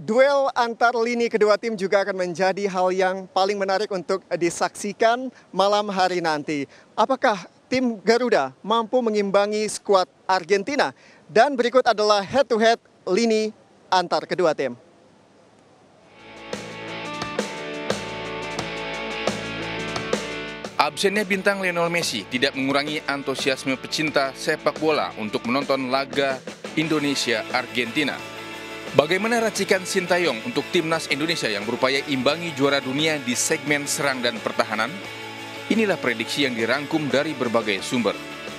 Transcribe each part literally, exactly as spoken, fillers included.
Duel antar lini kedua tim juga akan menjadi hal yang paling menarik untuk disaksikan malam hari nanti. Apakah tim Garuda mampu mengimbangi skuad Argentina? Dan berikut adalah head-to-head lini antar kedua tim. Absennya bintang Lionel Messi tidak mengurangi antusiasme pecinta sepak bola untuk menonton laga Indonesia-Argentina. Bagaimana racikan Sintayong untuk timnas Indonesia yang berupaya imbangi juara dunia di segmen serang dan pertahanan? Inilah prediksi yang dirangkum dari berbagai sumber.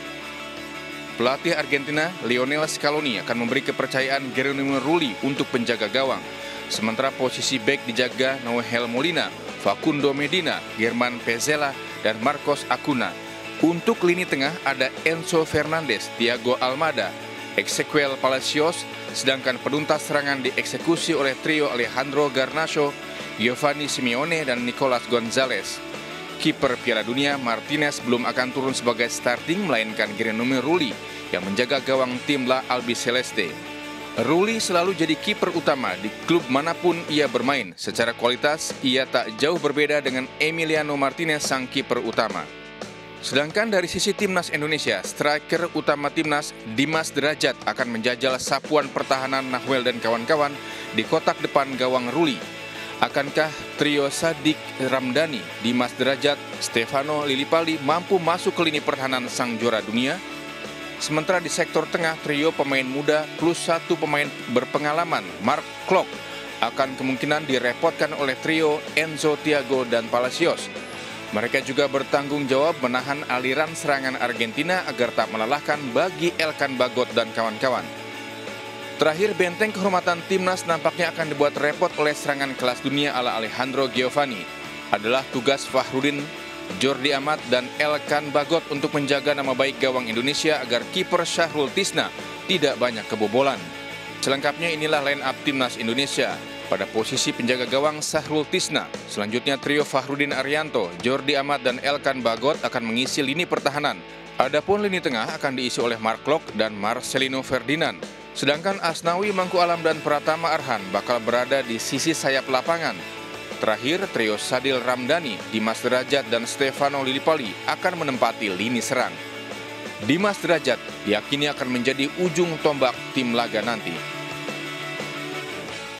Pelatih Argentina, Lionel Scaloni, akan memberi kepercayaan Geronimo Rulli untuk penjaga gawang. Sementara posisi bek dijaga Noel Molina, Facundo Medina, German Pezzella, dan Marcos Acuna. Untuk lini tengah ada Enzo Fernandez, Thiago Almada, Ezequiel Palacios, sedangkan penuntas serangan dieksekusi oleh trio Alejandro Garnacho, Giovanni Simeone, dan Nicolas Gonzalez. Kiper Piala Dunia Martinez belum akan turun sebagai starting, melainkan Geronimo Rulli yang menjaga gawang tim La Albiceleste. Rulli selalu jadi kiper utama di klub manapun ia bermain. Secara kualitas, ia tak jauh berbeda dengan Emiliano Martinez, sang kiper utama. Sedangkan dari sisi timnas Indonesia, striker utama timnas Dimas Derajat akan menjajal sapuan pertahanan Nahuel dan kawan-kawan di kotak depan gawang Rulli. Akankah trio Sadik Ramdhani, Dimas Derajat, Stefano Lillipali mampu masuk ke lini pertahanan sang juara dunia? Sementara di sektor tengah, trio pemain muda plus satu pemain berpengalaman, Mark Klok, akan kemungkinan direpotkan oleh trio Enzo, Thiago, dan Palacios. Mereka juga bertanggung jawab menahan aliran serangan Argentina agar tak melelahkan bagi Elkan Bagot dan kawan-kawan. Terakhir, benteng kehormatan timnas nampaknya akan dibuat repot oleh serangan kelas dunia ala Alejandro Giovanni. Adalah tugas Fahrudin, Jordi Amat, dan Elkan Bagot untuk menjaga nama baik gawang Indonesia agar kiper Syahrul Tisna tidak banyak kebobolan. Selengkapnya inilah line up timnas Indonesia. Pada posisi penjaga gawang Syahrul Tisna, selanjutnya trio Fahrudin Arianto, Jordi Amat, dan Elkan Bagot akan mengisi lini pertahanan. Adapun lini tengah akan diisi oleh Mark Klok dan Marcelino Ferdinand. Sedangkan Asnawi Mangku Alam dan Pratama Arhan bakal berada di sisi sayap lapangan. Terakhir, trio Sadil Ramdhani, Dimas Derajat, dan Stefano Lillipali akan menempati lini serang. Dimas Derajat diyakini akan menjadi ujung tombak tim laga nanti.